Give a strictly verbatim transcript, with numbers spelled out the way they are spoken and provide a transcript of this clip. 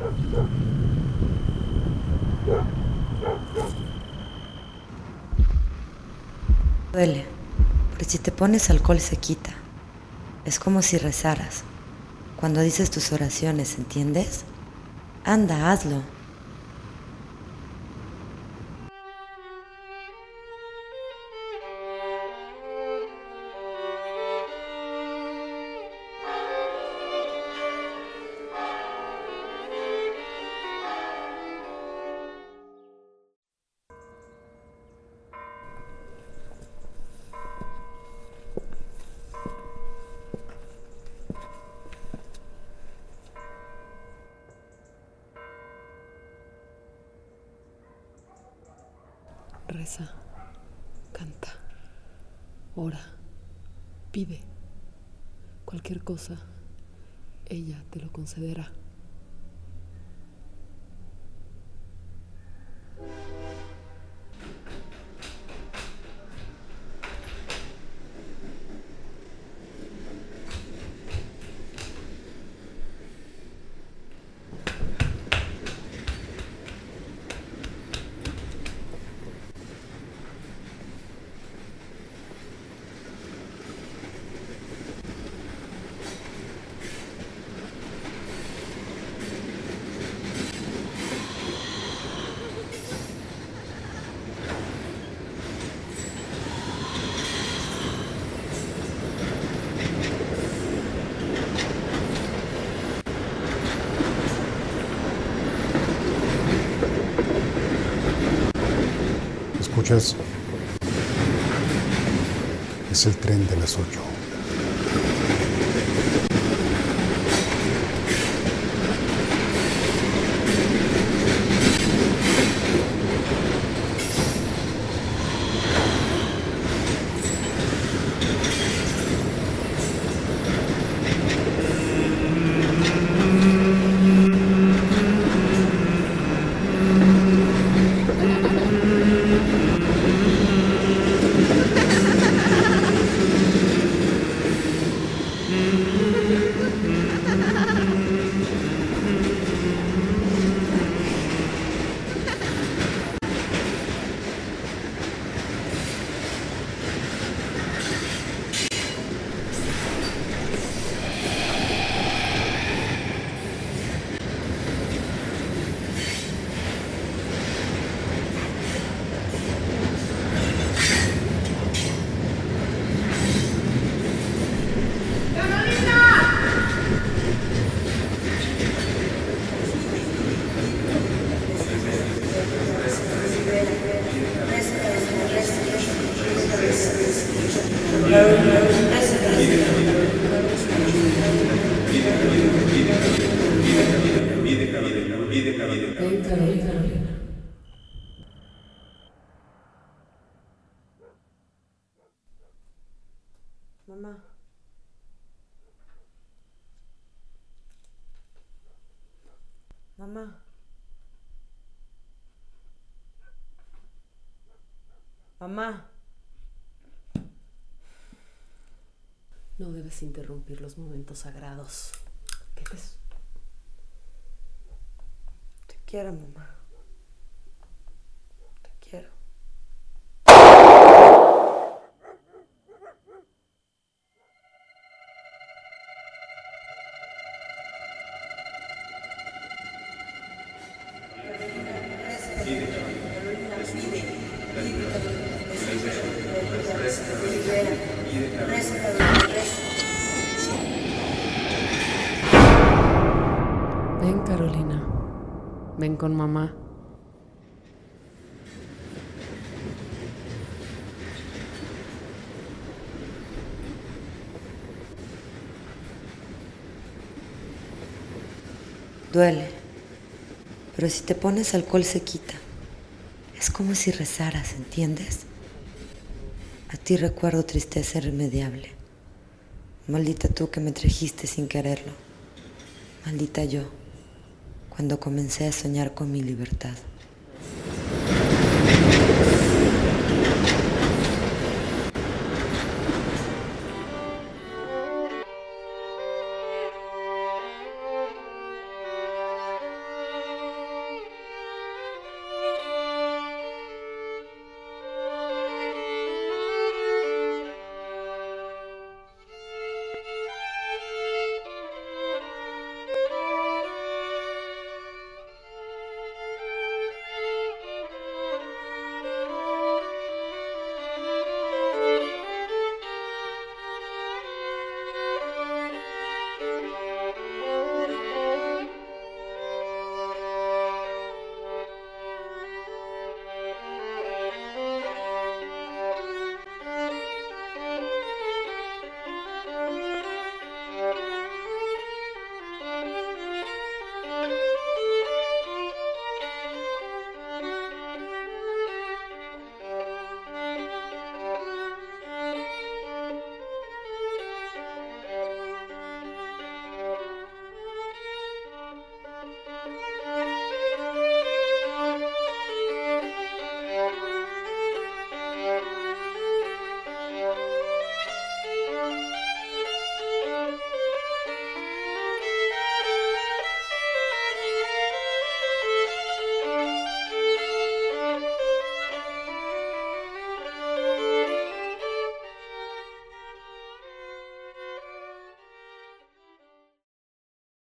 Duele, pero si te pones alcohol se quita. Es como si rezaras. Cuando dices tus oraciones, ¿entiendes? Anda, hazlo. Reza, canta, ora, pide. Cualquier cosa, ella te lo concederá. ¿Escuchas? Es el tren de las ocho. Ven, Carolina. Mamá. Mamá. Mamá. No debes interrumpir los momentos sagrados. ¿Qué te... Te quiero, mamá. Te quiero. Ven, Carolina. Ven con mamá. Duele, pero si te pones alcohol se quita. Es como si rezaras, ¿entiendes? A ti recuerdo tristeza irremediable. Maldita tú que me trajiste sin quererlo. Maldita yo, cuando comencé a soñar con mi libertad.